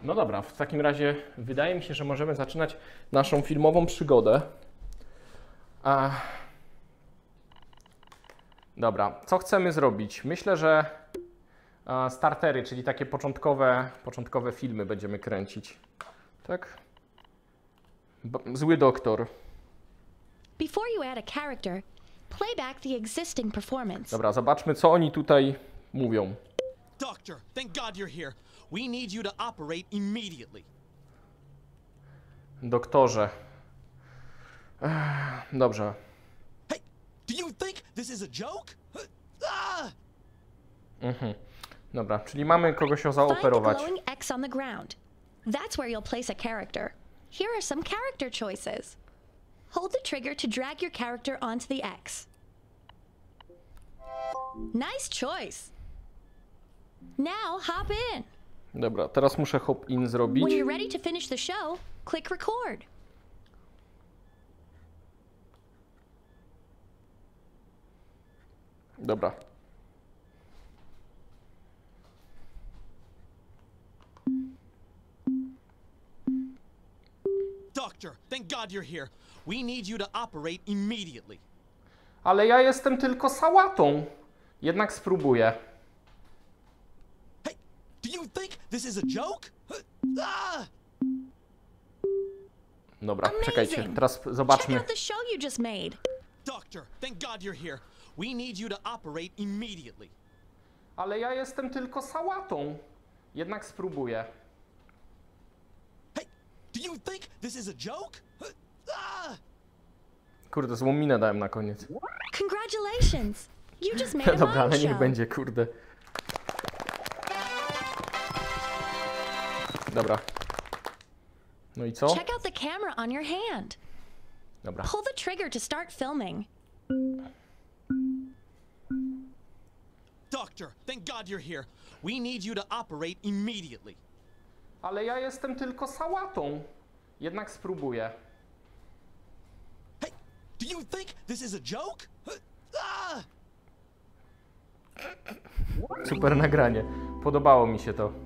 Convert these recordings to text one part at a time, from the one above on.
No dobra, w takim razie wydaje mi się, że możemy zaczynać naszą filmową przygodę. Dobra, co chcemy zrobić? Myślę, że startery, czyli takie początkowe filmy będziemy kręcić. Tak? Zły doktor. Before you add a character, play back the existing performance. Dobra, zobaczmy, co oni tutaj mówią. Doctor, thank God you're here. We need you to operate immediately. Doktorze. Dobrze. Hey, do you think this is a joke? Dobra, czyli mamy kogoś Find the zaoperować. glowing X on the ground. That's where you'll place a character. Here are some character choices. Hold the trigger to drag your character onto the X. Nice choice. Now hop in. Dobra, teraz muszę hop-in zrobić. When you're ready to finish the show, click record. Dobra. Doctor, thank God you're here. We need you to operate immediately. Ale ja jestem tylko sałatą. Jednak spróbuję. Hey, do you think this is a joke? Dobra, czekajcie, teraz Check zobaczmy. out the show you just made. Doctor, thank God you're here. We need you to operate immediately. Ale ja jestem tylko sałatą. Jednak spróbuję. Hey, do you think this is a joke? Kurde, złą minę dałem na koniec. Congratulations! You just made a Dobra, mime ale niech show. będzie, kurde. Dobra. No i co? Check out the camera on your hand. Dobra. Pull the trigger to start filming. Doctor, thank God you're here. We need you to operate immediately. Ale ja jestem tylko sałatą. Jednak spróbuję. Hey, do you think this is a joke? Super nagranie. Podobało mi się to.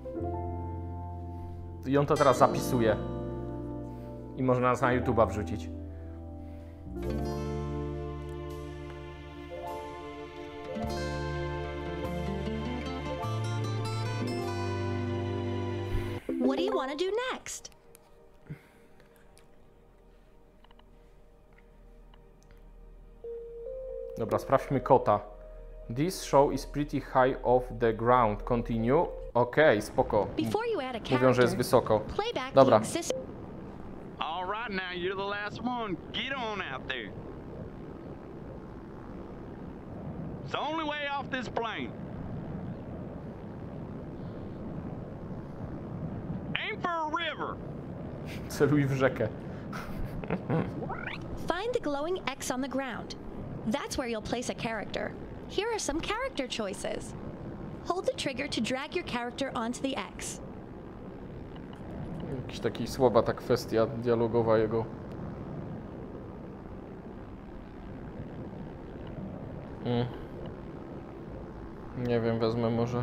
I on to teraz zapisuje. I można nas na YouTube'a wrzucić. What do you want to do next? Dobra, sprawdźmy kota. This show is pretty high off the ground. Continue. Okej, spoko. Before you add a Mówią, że jest character, wysoko. play back Dobra. the existing. All right, now you're the last one. Get on out there. It's the only way off this plane. Aim for a river. Celuj w rzekę. Find the glowing X on the ground. That's where you'll place a character. Here are some character choices. Hold the trigger to drag your character onto the X. Jakiś taki słaba ta kwestia dialogowa jego. Nie wiem, wezmę może.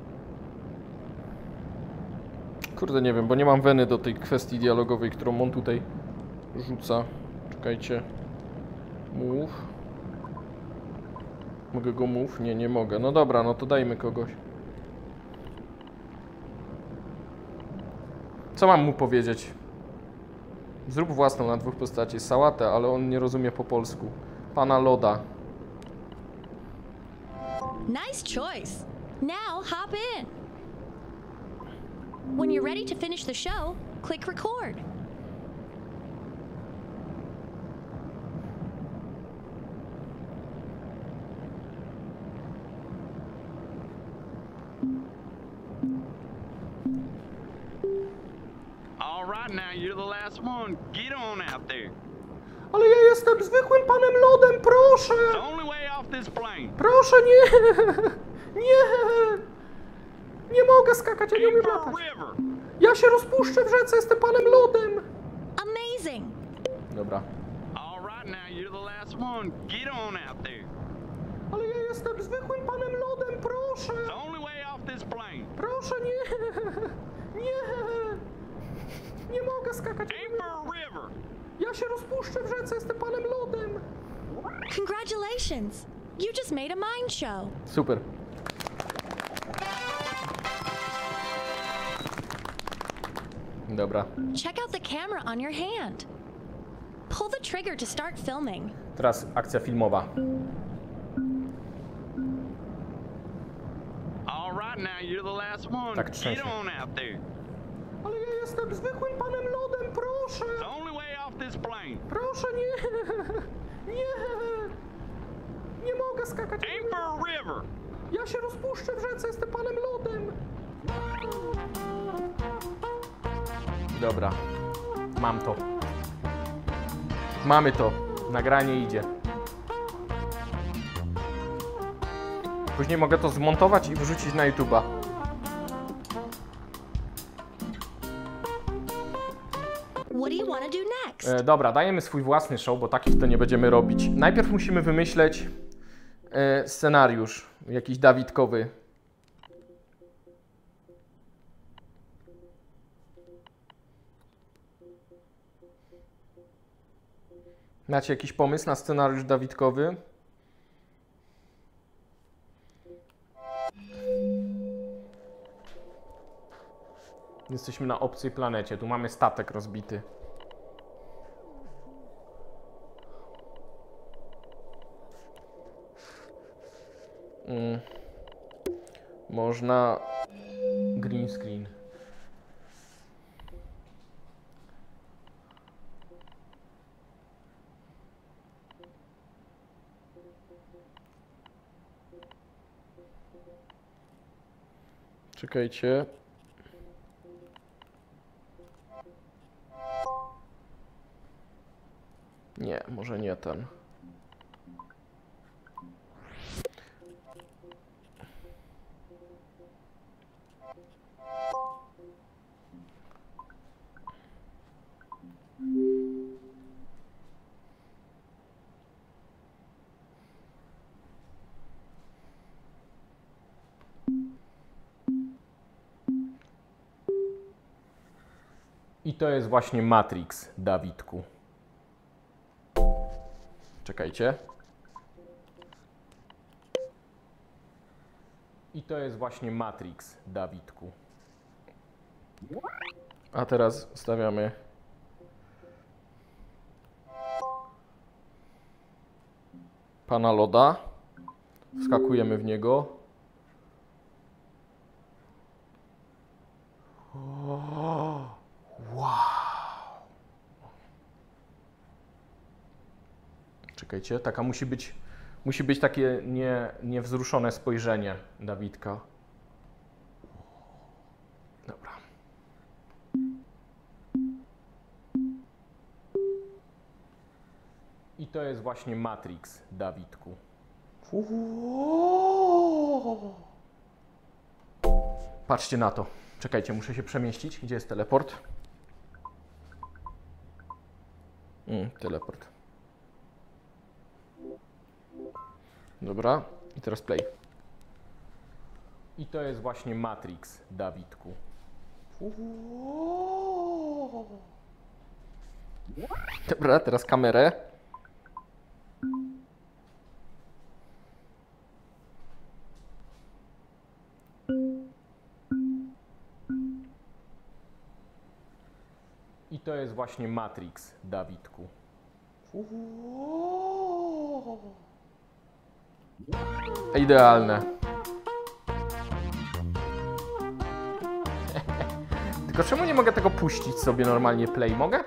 Kurde, nie wiem, bo nie mam weny do tej kwestii dialogowej, którą on tutaj rzuca. Czekajcie. Move. Mogę go move? Nie, nie mogę. No dobra, no to dajmy kogoś. Co mam mu powiedzieć? Zrób własną na dwóch postaci. Sałatę, ale on nie rozumie po polsku. Pana Loda. Nice choice. Now hop in. When you're ready to finish the show, click record. All right, now you're the last one. Get on out there. Ale ja jestem zwykłym panem Lodem, proszę! It's the only way off this plane. Proszę, nie! Nie! Nie mogę skakać, ja nie Aim umiem for a latać. river. Ja się rozpuszczę w rzece, jestem panem Lodem! Amazing. Dobra. All right, now you're the last one. Get on out there. Ale ja jestem zwykłym panem Lodem, proszę! It's the only way off this plane. Proszę, nie! Nie! skakać. Aim for a river. Ja się rozpuszczę w rzece, jestem panem lodem. Congratulations! You just made a mind show. Super. Dobra. Check out the camera on your hand. Pull the trigger to start filming. Teraz akcja filmowa. All right, now you're the last one. Tak trzęsie. Get on out there. Ale ja jestem zwykłym panem lodem, proszę. The only way off this plane. Proszę, nie. Nie. Nie mogę skakać. Aim for a river. Ja się rozpuszczę w rzece, jestem panem lodem. Dobra. Mam to. Mamy to. Nagranie idzie. Później mogę to zmontować i wrzucić na YouTube'a. What do you want to do next? Dobra, dajemy swój własny show, bo takich to nie będziemy robić. Najpierw musimy wymyśleć scenariusz, jakiś dawidkowy. Macie jakiś pomysł na scenariusz dawidkowy? Jesteśmy na obcej planecie, tu mamy statek rozbity. Można green screen. Czekajcie. Nie, może nie ten. I to jest właśnie Matrix, Dawidku. Czekajcie. I to jest właśnie Matrix, Dawidku. A teraz stawiamy pana loda. Wskakujemy w niego. Czekajcie, taka musi być takie niewzruszone spojrzenie Dawidka. Dobra. I to jest właśnie Matrix, Dawidku. Patrzcie na to. Czekajcie, muszę się przemieścić. Gdzie jest teleport? Teleport. Dobra, i teraz play. I to jest właśnie Matrix, Dawidku. Dobra, teraz kamerę. I to jest właśnie Matrix, Dawidku. Idealne. Tylko czemu nie mogę tego puścić sobie normalnie play? Mogę?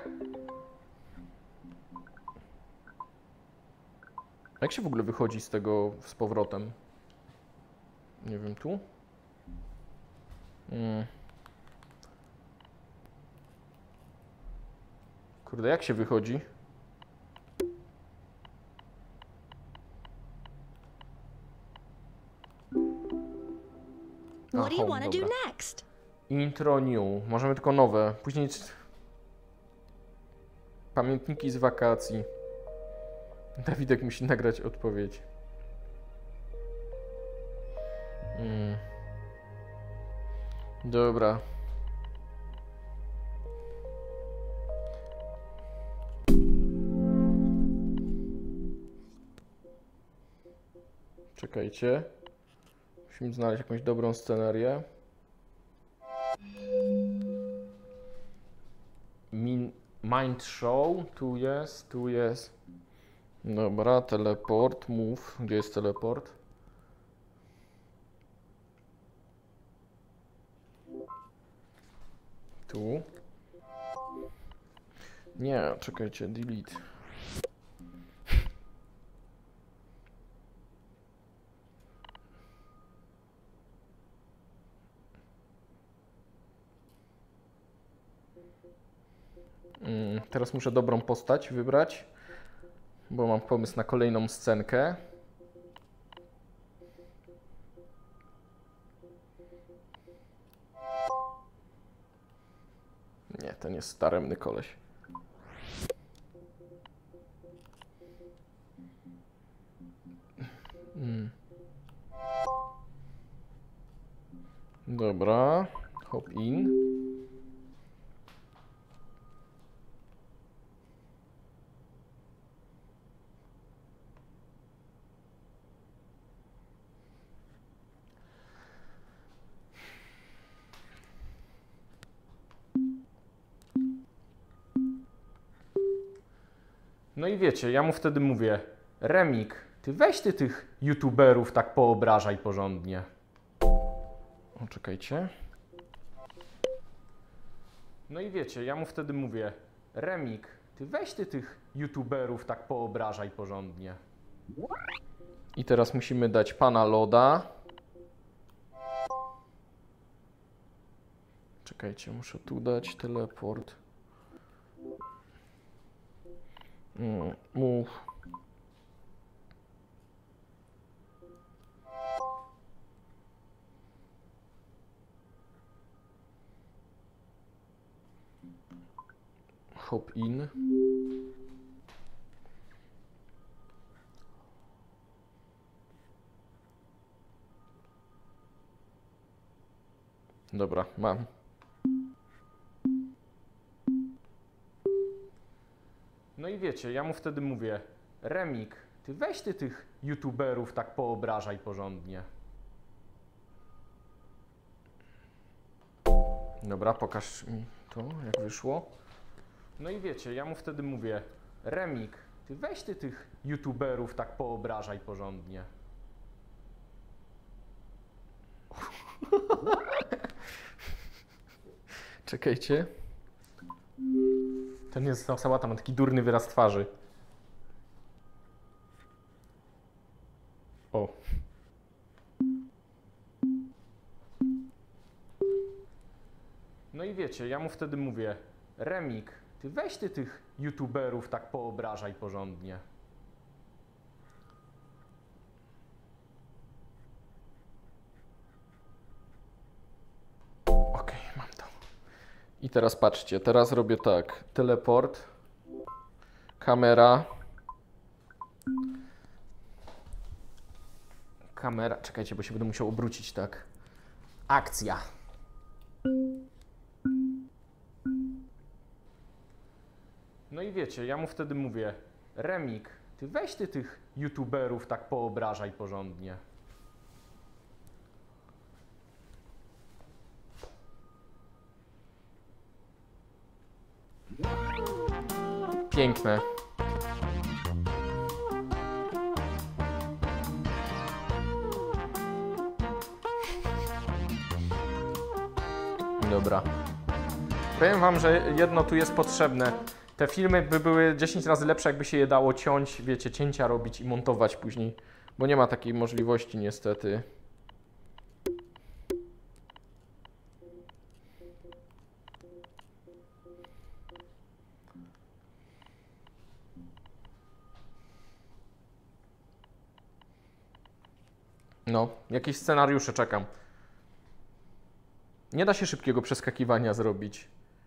Jak się w ogóle wychodzi z tego z powrotem? Nie wiem, tu? Kurde, jak się wychodzi? What do you want to do next? Intro new. Możemy tylko nowe. Później pamiętniki z wakacji. Dawidek musi nagrać odpowiedź. Dobra. Czekajcie. Musimy znaleźć jakąś dobrą scenerię. Mind Show. Tu jest, tu jest. Dobra, teleport, move. Gdzie jest teleport? Tu. Nie, czekajcie, delete. Teraz muszę dobrą postać wybrać, bo mam pomysł na kolejną scenkę. Nie, ten jest daremny koleś. Dobra, hop in. No i wiecie, ja mu wtedy mówię: Remik, ty weź ty tych youtuberów tak poobrażaj porządnie. O, czekajcie. No i wiecie, ja mu wtedy mówię: Remik, ty weź ty tych youtuberów tak poobrażaj porządnie. I teraz musimy dać pana loda. Czekajcie, muszę tu dać teleport. Move. Hop in. Dobra, mam. No i wiecie, ja mu wtedy mówię: Remik, ty weź ty tych youtuberów tak poobrażaj porządnie. Dobra, pokaż mi to, jak wyszło. No i wiecie, ja mu wtedy mówię: Remik, ty weź ty tych youtuberów tak poobrażaj porządnie. Czekajcie. Ten jest sałata, ma taki durny wyraz twarzy. O. No i wiecie, ja mu wtedy mówię: Remik, ty weź ty tych youtuberów tak poobrażaj porządnie. Okej, mam to. I teraz patrzcie, teraz robię tak. Teleport. Kamera. Kamera. Czekajcie, bo się będę musiał obrócić, tak. Akcja. No i wiecie, ja mu wtedy mówię: Remik, ty weź ty tych youtuberów tak poobrażaj porządnie. Piękne. Dobra. Powiem wam, że jedno tu jest potrzebne. Te filmy by były 10 razy lepsze, jakby się je dało ciąć, wiecie, cięcia robić i montować później. Bo nie ma takiej możliwości niestety. No, jakieś scenariusze czekam. Nie da się szybkiego przeskakiwania zrobić.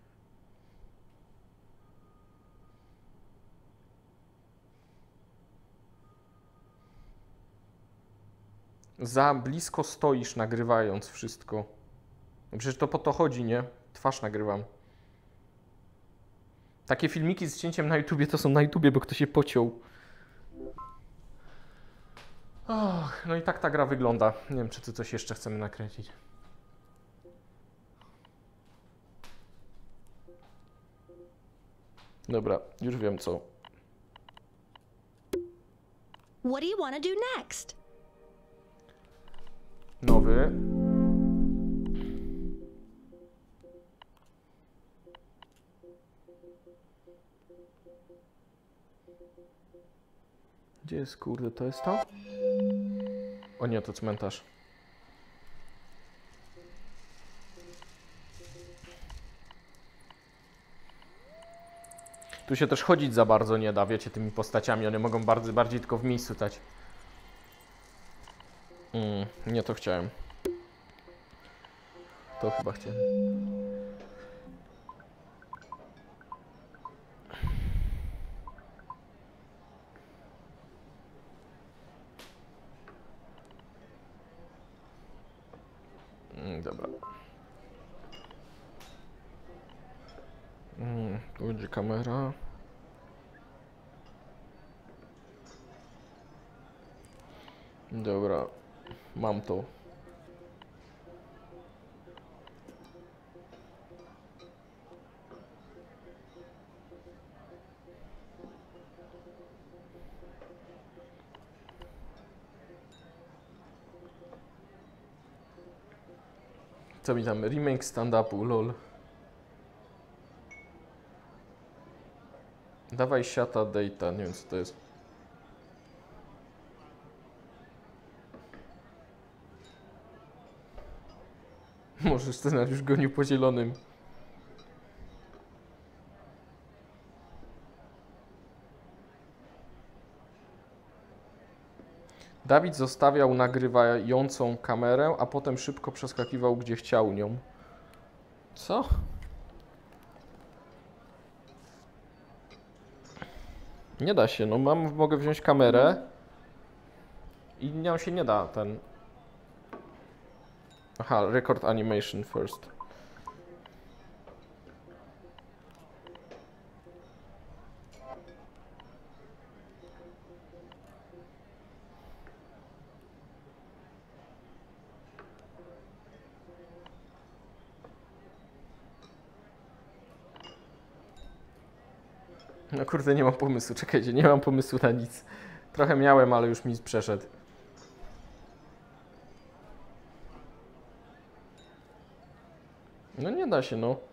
Za blisko stoisz, nagrywając wszystko. No przecież to po to chodzi, nie? Twarz nagrywam. Takie filmiki z cięciem na YouTubie to są na YouTubie, bo ktoś się pociął. Och, no i tak ta gra wygląda. Nie wiem, czy tu coś jeszcze chcemy nakręcić. Dobra, już wiem co. What do you want to do next? Nowy. Gdzie jest, kurde, to jest to? O nie, to cmentarz. Tu się też chodzić za bardzo nie da, wiecie, tymi postaciami. One mogą bardziej tylko w miejscu stać. Nie to chciałem. To chyba chciałem. Dobra. Tu będzie kamera. Dobra, mam to. Co mi tam? Remake stand-upu, lol. Dawaj siata data, nie wiem co to jest. Może scenariusz gonił po zielonym. Dawid zostawiał nagrywającą kamerę, a potem szybko przeskakiwał gdzie chciał nią. Co? Nie da się, no mogę wziąć kamerę i nią się nie da ten... Aha, record animation first. No kurde, nie mam pomysłu, czekajcie, nie mam pomysłu na nic. Trochę miałem, ale już mi przeszedł. No nie da się, no.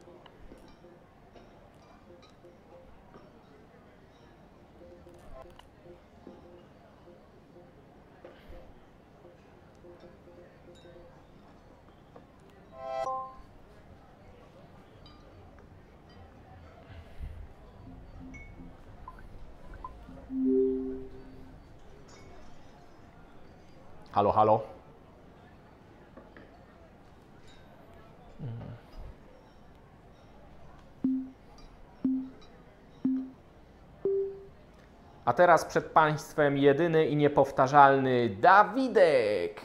Halo, halo. A teraz przed Państwem jedyny i niepowtarzalny Dawidek.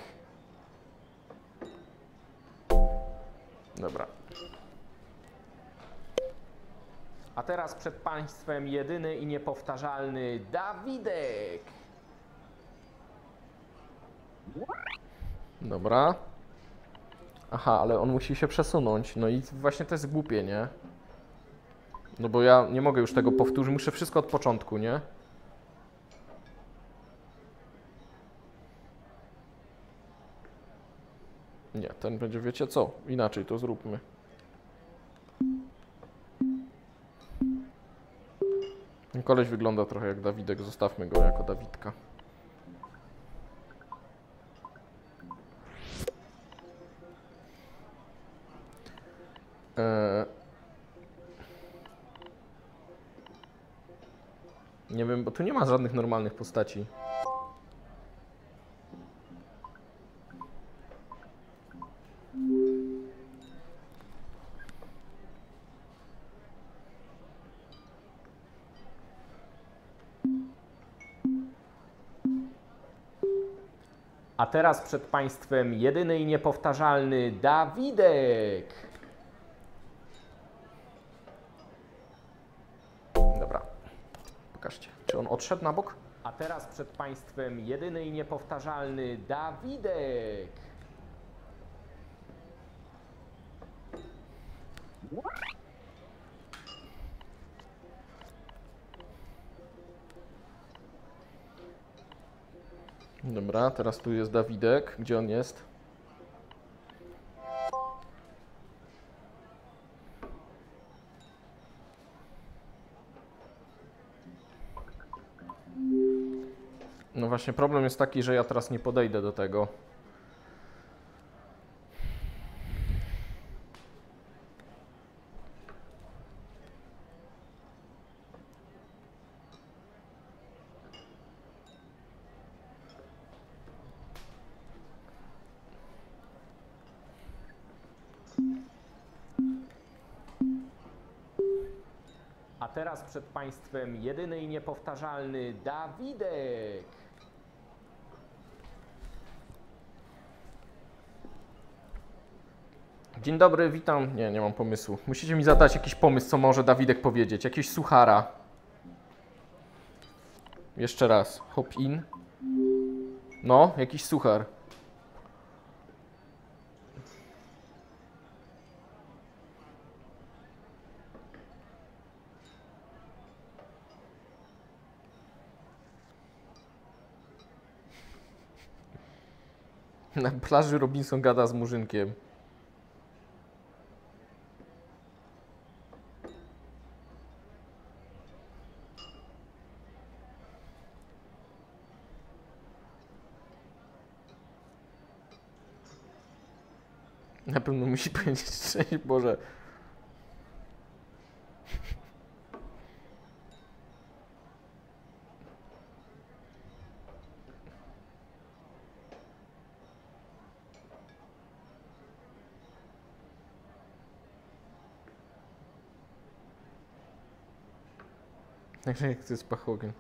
Dobra. A teraz przed Państwem jedyny i niepowtarzalny Dawidek. Dobra. Aha, ale on musi się przesunąć. No i właśnie to jest głupie, nie? No bo ja nie mogę już tego powtórzyć. Muszę wszystko od początku, nie? Nie, ten będzie, wiecie co? Inaczej to zróbmy. Ten koleś wygląda trochę jak Dawidek. Zostawmy go jako Dawidka. Nie wiem, bo tu nie ma żadnych normalnych postaci. A teraz przed Państwem jedyny i niepowtarzalny Dawidek. Dobra. Pokażcie. Czy on odszedł na bok? A teraz przed Państwem jedyny i niepowtarzalny Dawidek. Dobra, teraz tu jest Dawidek. Gdzie on jest? No właśnie, problem jest taki, że ja teraz nie podejdę do tego. A teraz przed Państwem jedyny i niepowtarzalny Dawidek. Dzień dobry, witam. Nie mam pomysłu. Musicie mi zadać jakiś pomysł, co może Dawidek powiedzieć. Jakieś suchara. Jeszcze raz. Hop in. No, jakiś suchar. Na plaży Robinson gada z Murzynkiem. Na pewno musi powiedzieć szczęść Boże. Także jak to jest pachogen.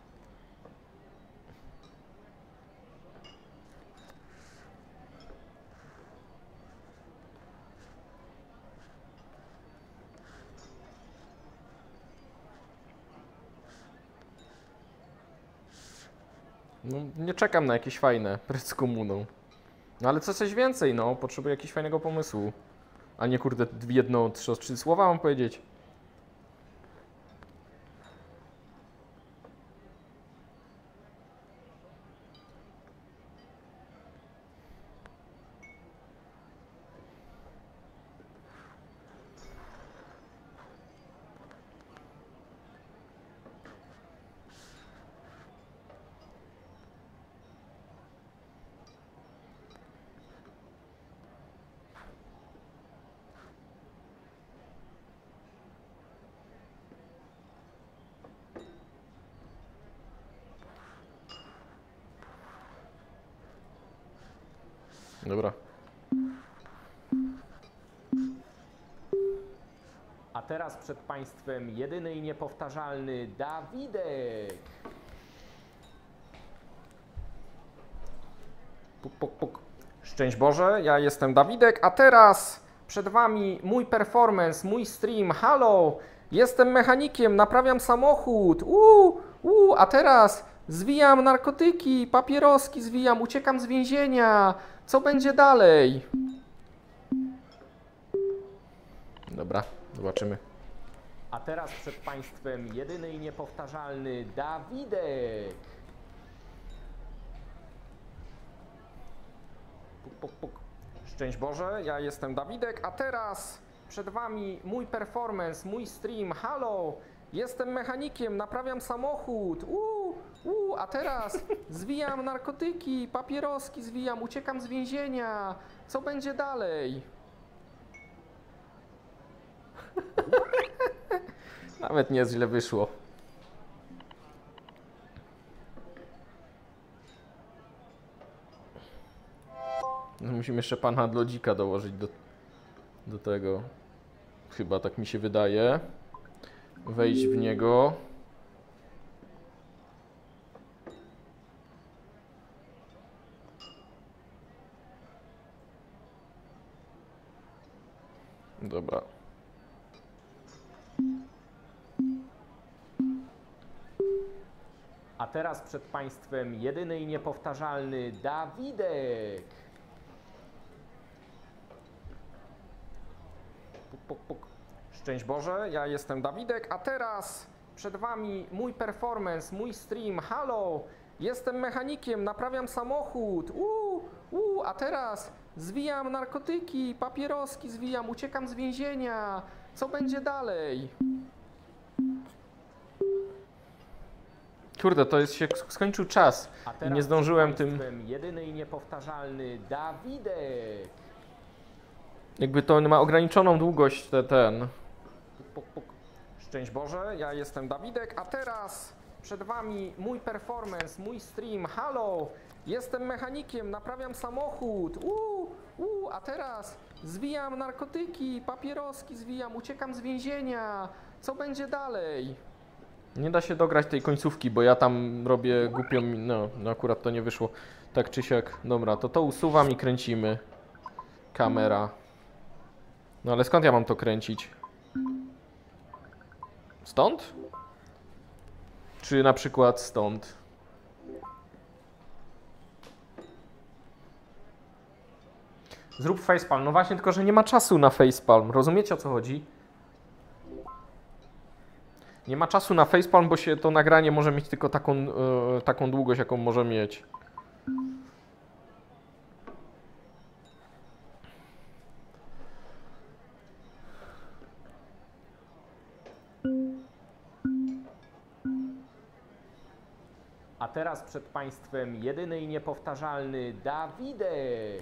No, nie czekam na jakieś fajne, precz z komuną. No ale coś więcej, no. Potrzebuję jakiegoś fajnego pomysłu. A nie kurde, jedno, trzy słowa mam powiedzieć. Dobra. A teraz przed Państwem jedyny i niepowtarzalny Dawidek. Puk, puk, puk. Szczęść Boże, ja jestem Dawidek, a teraz przed Wami mój performance, mój stream. Halo, jestem mechanikiem, naprawiam samochód. A teraz zwijam narkotyki, papieroski zwijam, uciekam z więzienia. Co będzie dalej? Dobra, zobaczymy. A teraz przed Państwem jedyny i niepowtarzalny Dawidek. Puk, puk, puk. Szczęść Boże, ja jestem Dawidek, a teraz przed Wami mój performance, mój stream. Halo, jestem mechanikiem, naprawiam samochód. A teraz zwijam narkotyki, papieroski zwijam, uciekam z więzienia. Co będzie dalej? Nawet nieźle wyszło. No, musimy jeszcze pana Lodzika dołożyć do tego. Chyba tak mi się wydaje. Wejść w niego. Dobra. A teraz przed Państwem jedyny i niepowtarzalny Dawidek. Puk, puk, puk. Szczęść Boże, ja jestem Dawidek, a teraz przed Wami mój performance, mój stream. Halo, jestem mechanikiem, naprawiam samochód. A teraz zwijam narkotyki, papieroski zwijam, uciekam z więzienia. Co będzie dalej? Kurde, to jest się skończył czas i nie zdążyłem tym. Jedyny i niepowtarzalny Dawidek. Jakby to ma ograniczoną długość ten. Puk, puk. Szczęść Boże, ja jestem Dawidek, a teraz przed Wami mój performance, mój stream. Halo, jestem mechanikiem, naprawiam samochód. A teraz zwijam narkotyki, papieroski zwijam, uciekam z więzienia. Co będzie dalej? Nie da się dograć tej końcówki, bo ja tam robię głupią, no akurat to nie wyszło tak czy siak. Dobra, to usuwam i kręcimy. Kamera. No ale skąd ja mam to kręcić? Stąd? Czy na przykład stąd? Zrób facepalm. No właśnie, tylko że nie ma czasu na facepalm. Rozumiecie, o co chodzi? Nie ma czasu na facepalm, bo się to nagranie może mieć tylko taką długość, jaką może mieć. A teraz przed Państwem jedyny i niepowtarzalny Dawidek.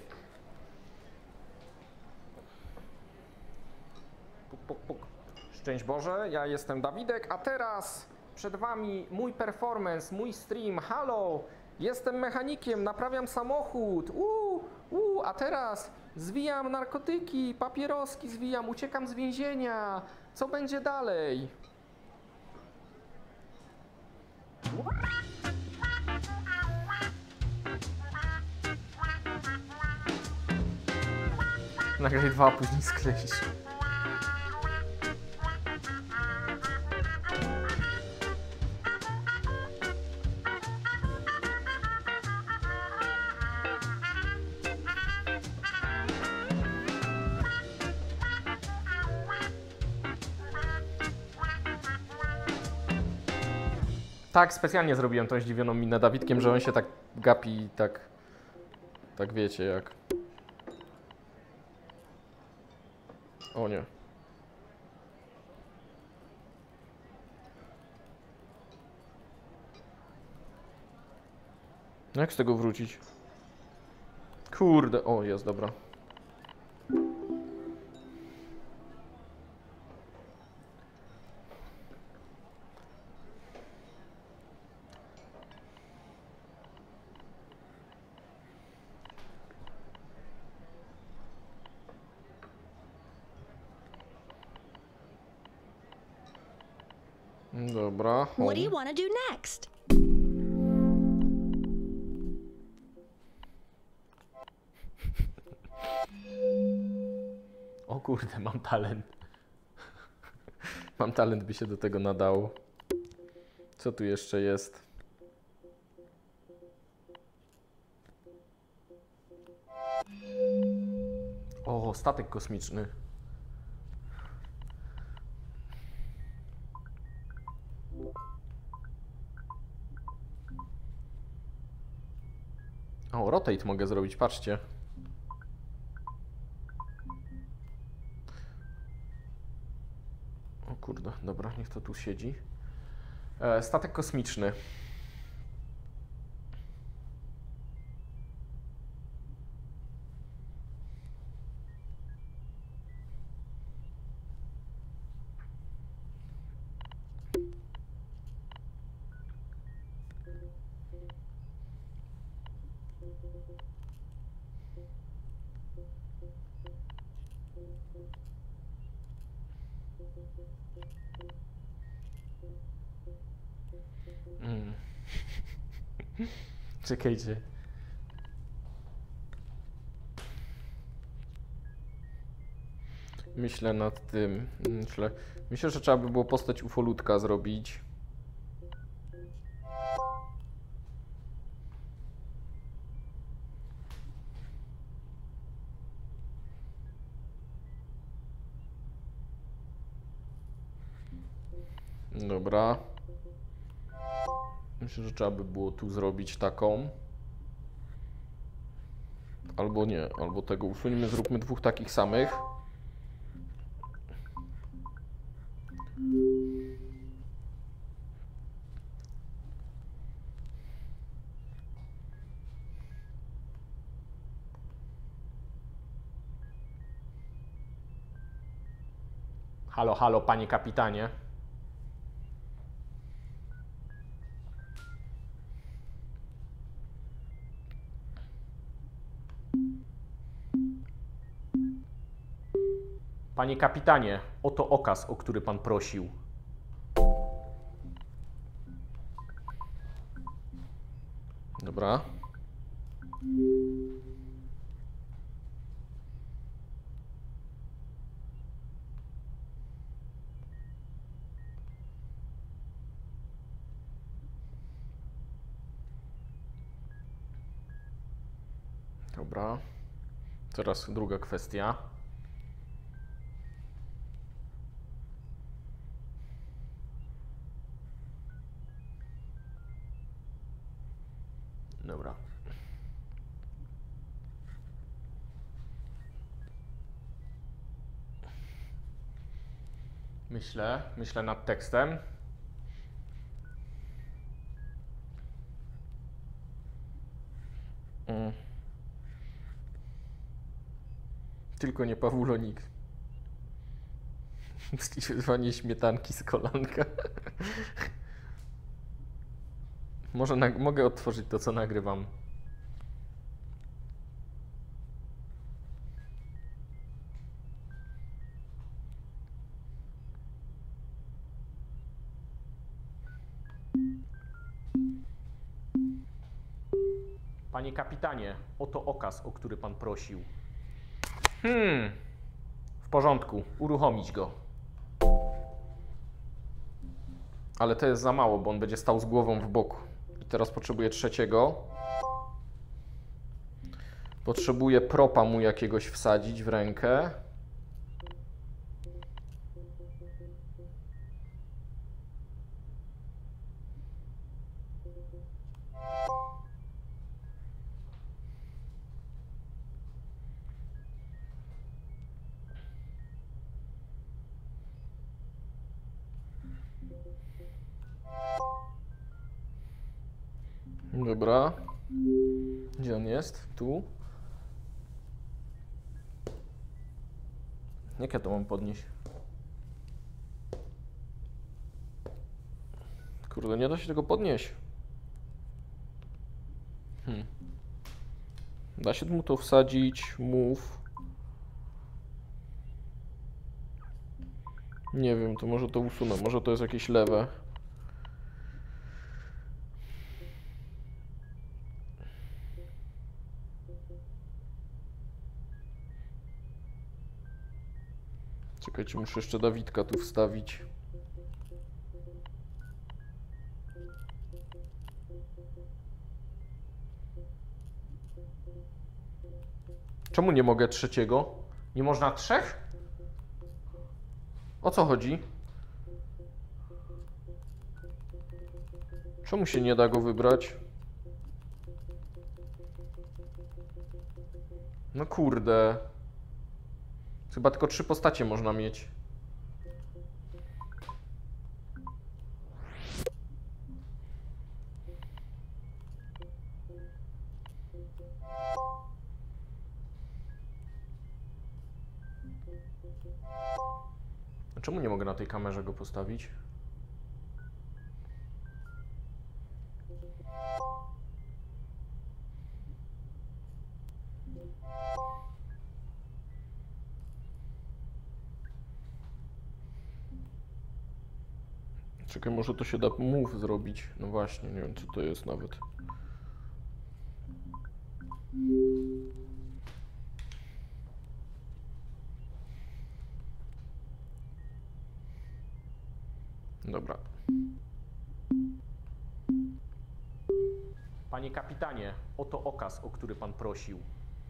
Puk, puk, puk. Szczęść Boże, ja jestem Dawidek, a teraz przed Wami mój performance, mój stream. Halo, jestem mechanikiem, naprawiam samochód. A teraz zwijam narkotyki, papieroski zwijam, uciekam z więzienia. Co będzie dalej? Nagraj 2, a później skleisz. Tak, specjalnie zrobiłem tą zdziwioną minę Dawidkiem, że on się tak gapi, tak wiecie jak. O nie. Jak z tego wrócić? Kurde, o jest, dobra. Dobra. What do you want to do next? O kurde, mam talent. Mam talent, by się do tego nadało. Co tu jeszcze jest? O, statek kosmiczny. O, rotate mogę zrobić, patrzcie. O kurde, dobra, niech to tu siedzi. Statek kosmiczny. Czekajcie. Myślę nad tym. Myślę, że trzeba by było postać ufolutka zrobić. Dobra. Myślę, że trzeba by było tu zrobić taką. Albo nie, albo tego usuniemy, zróbmy dwóch takich samych. Halo, halo, panie kapitanie. Panie kapitanie, oto okaz, o który pan prosił. Dobra. Dobra. Teraz druga kwestia. Dobra. Myślę nad tekstem. Tylko nie Pawulonik. Zwanie śmietanki z kolanka. Może mogę odtworzyć to, co nagrywam. Panie kapitanie, oto okaz, o który pan prosił. W porządku, uruchomić go. Ale to jest za mało, bo on będzie stał z głową w boku. I teraz potrzebuję trzeciego. Potrzebuję propa mu jakiegoś wsadzić w rękę. Dobra. Gdzie on jest? Tu. Jak ja to mam podnieść? Kurde, nie da się tego podnieść. Da się mu to wsadzić. Move. Nie wiem, to może to usunę. Może to jest jakieś lewe. Czekajcie, muszę jeszcze Dawidka tu wstawić. Czemu nie mogę trzeciego? Nie można trzech? O co chodzi? Czemu się nie da go wybrać? No kurde. Chyba tylko 3 postacie można mieć. A czemu nie mogę na tej kamerze go postawić? Czekaj, może to się da move zrobić. No właśnie, nie wiem co to jest nawet. Dobra. Panie kapitanie, oto okaz, o który pan prosił.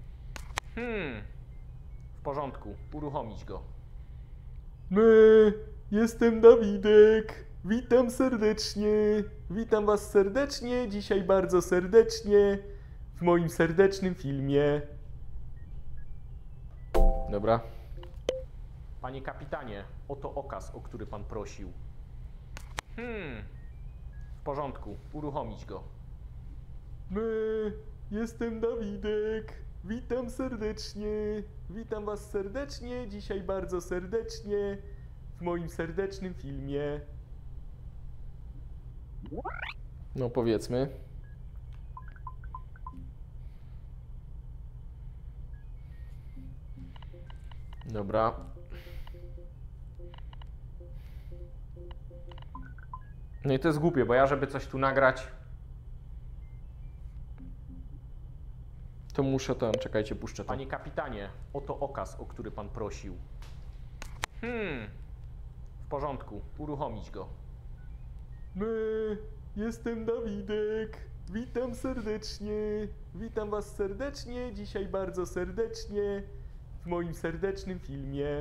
W porządku, uruchomić go. Jestem Dawidek. witam serdecznie. Witam was serdecznie, dzisiaj bardzo serdecznie w moim serdecznym filmie. Dobra. Panie kapitanie, oto okaz, o który pan prosił. W porządku, uruchomić go. Jestem Dawidek. Witam serdecznie. Witam was serdecznie, dzisiaj bardzo serdecznie w moim serdecznym filmie. No powiedzmy. Dobra. No i to jest głupie, bo ja żeby coś tu nagrać, to muszę ten, czekajcie, puszczę to. Panie kapitanie, oto okaz, o który pan prosił. W porządku, uruchomić go. Jestem Dawidek. Witam serdecznie. Witam was serdecznie, dzisiaj bardzo serdecznie w moim serdecznym filmie.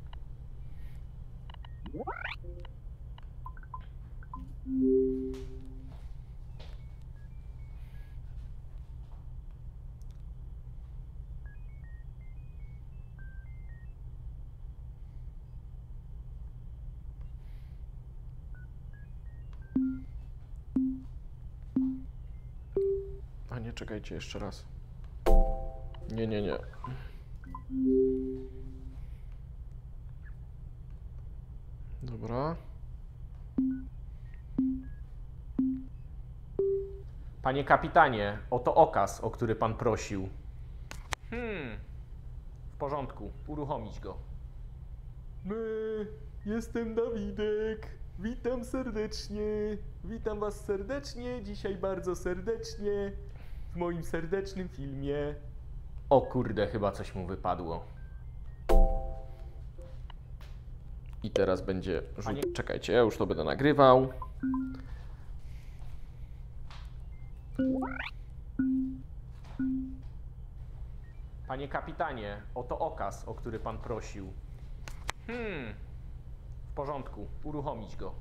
A nie, czekajcie jeszcze raz. Nie. Dobra. Panie kapitanie, oto okaz, o który pan prosił. W porządku, uruchomić go. Jestem Dawidek. Witam serdecznie. Witam was serdecznie, dzisiaj bardzo serdecznie w moim serdecznym filmie. O kurde, chyba coś mu wypadło. I teraz będzie rzut. Czekajcie, ja już to będę nagrywał. Panie kapitanie, oto okaz, o który pan prosił. W porządku, uruchomić go.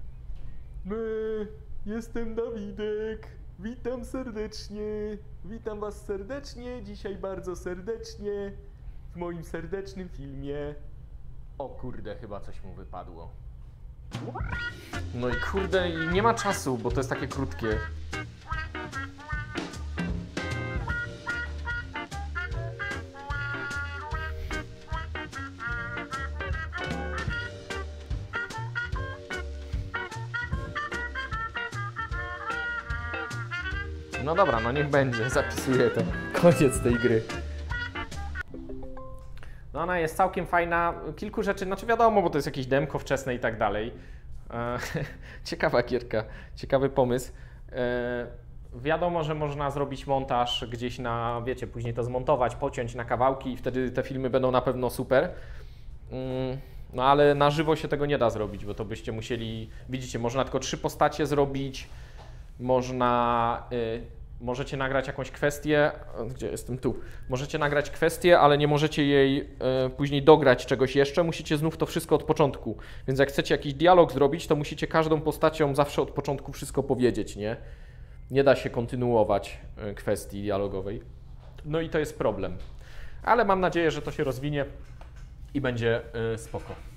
Jestem Dawidek. Witam serdecznie. Witam was serdecznie, dzisiaj bardzo serdecznie w moim serdecznym filmie. O kurde, chyba coś mu wypadło. No i kurde, nie ma czasu, bo to jest takie krótkie. No dobra, no niech będzie, zapisuję to. Koniec tej gry. No ona jest całkiem fajna, kilku rzeczy, znaczy wiadomo, bo to jest jakieś demko wczesne i tak dalej. Ciekawa gierka, ciekawy pomysł. Wiadomo, że można zrobić montaż gdzieś na, wiecie, później to zmontować, pociąć na kawałki i wtedy te filmy będą na pewno super. No ale na żywo się tego nie da zrobić, bo to byście musieli, widzicie, można tylko 3 postacie zrobić. Możecie nagrać jakąś kwestię, gdzie jestem tu, możecie nagrać kwestię, ale nie możecie jej później dograć czegoś jeszcze, musicie znów to wszystko od początku, więc jak chcecie jakiś dialog zrobić, to musicie każdą postacią zawsze od początku wszystko powiedzieć, nie? Nie da się kontynuować kwestii dialogowej, no i to jest problem, ale mam nadzieję, że to się rozwinie i będzie spoko.